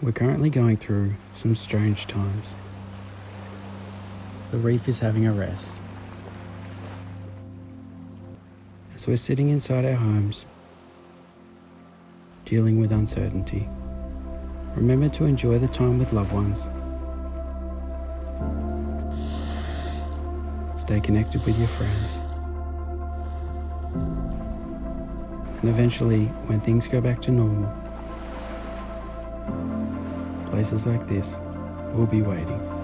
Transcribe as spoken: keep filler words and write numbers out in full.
We're currently going through some strange times. The reef is having a rest. As we're sitting inside our homes, dealing with uncertainty, remember to enjoy the time with loved ones. Stay connected with your friends. And eventually, when things go back to normal, places like this will be waiting.